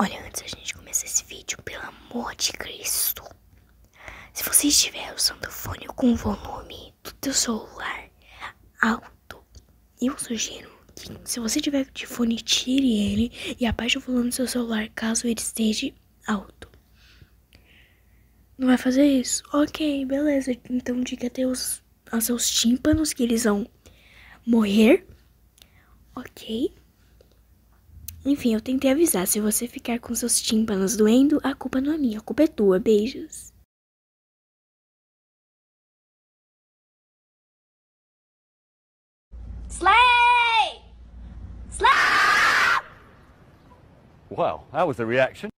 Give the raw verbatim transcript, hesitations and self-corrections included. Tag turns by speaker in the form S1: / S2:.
S1: Olha, antes da gente começar esse vídeo, pelo amor de Cristo, se você estiver usando o fone com o volume do teu celular alto, eu sugiro que, se você tiver de fone, tire ele e abaixe o volume do seu celular caso ele esteja alto. Não vai fazer isso? Ok, beleza. Então diga até os, aos seus tímpanos que eles vão morrer. Ok. Enfim, eu tentei avisar. Se você ficar com seus tímpanos doendo, a culpa não é minha, a culpa é tua. Beijos.
S2: Slay! Slay!
S3: Well, that was the reaction.